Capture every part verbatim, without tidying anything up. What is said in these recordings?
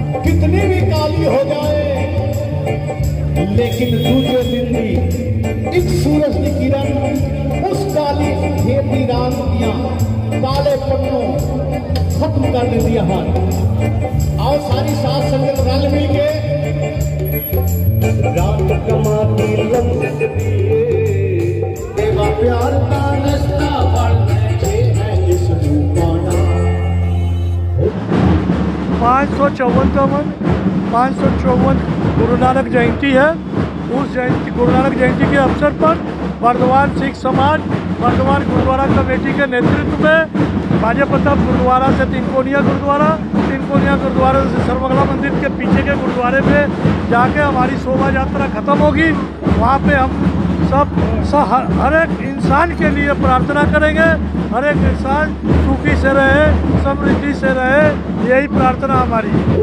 कितनी भी काली हो जाए लेकिन दूसरे दिन भी एक सूरज की किरण उस काली खेती रात दिया काले पन्नों खत्म कर देती है। आओ सारी साथ संगत रल मिल के रात कमाती लम्बे देवा प्यार का नस्ता पाँच सौ चौवन पाँच सौ चौवन गुरु नानक जयंती है। उस जयंती गुरु नानक जयंती के अवसर पर बर्दवान सिख समाज बर्दवान गुरुद्वारा कमेटी के नेतृत्व में बाजे प्रताप गुरुद्वारा से तिनकोनिया गुरुद्वारा तिनकोनिया गुरुद्वारा से सर्वगला मंदिर के पीछे के गुरुद्वारे पे जाके हमारी शोभा यात्रा खत्म होगी। वहाँ पे हम सब सब हर एक इंसान के लिए प्रार्थना करेंगे, हर एक इंसान सुखी से रहे, समृद्धि से रहे, यही प्रार्थना हमारी है।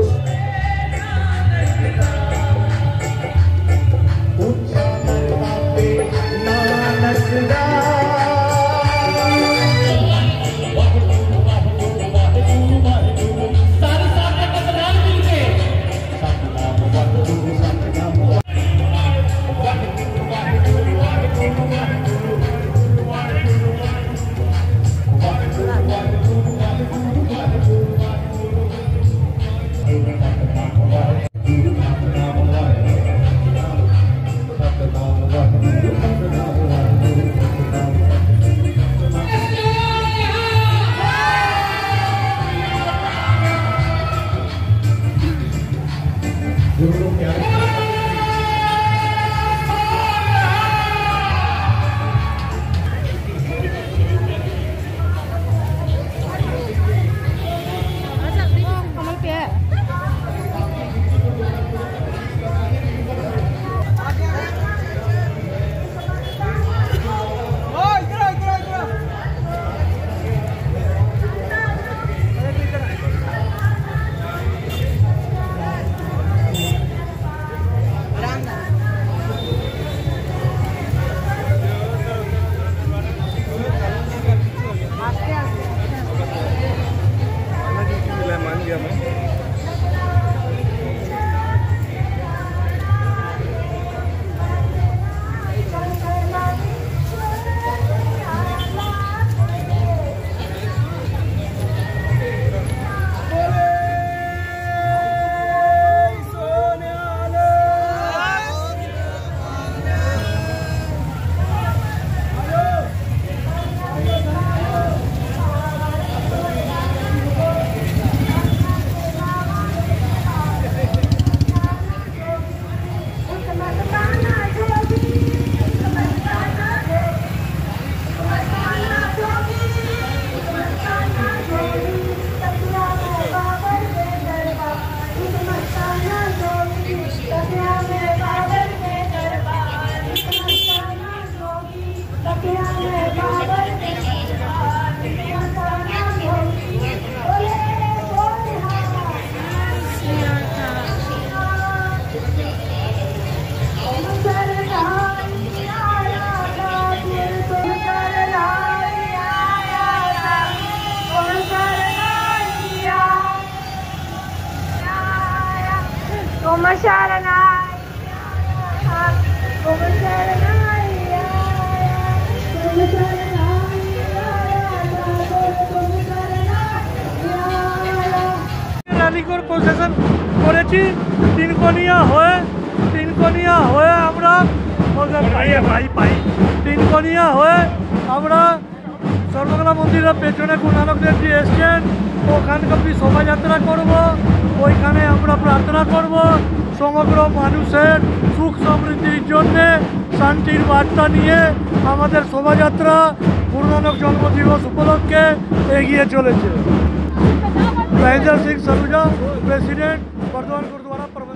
রানীগড় প্রশাসন করেছি তিনকোনিয়া হয়ে তিনকোনিয়া হয়ে আমরা ভাই ভাই ভাই তিনকোনিয়া হয়ে আমরা সর্বগলা মন্দিরের পেছনে গুরু নানক দেবজি এসছেন ওখানকার শোভাযাত্রা করব। ওইখানে আমরা প্রার্থনা করব সমগ্র মানুষের সুখ সমৃদ্ধির জন্যে শান্তির বার্তা নিয়ে আমাদের শোভাযাত্রা গুরু নানক জন্মদিবস উপলক্ষে এগিয়ে চলেছে। महेंद्र सिंह सलूजा, प्रेसिडेंट बर्दवान गुरुद्वारा प्रबंधक।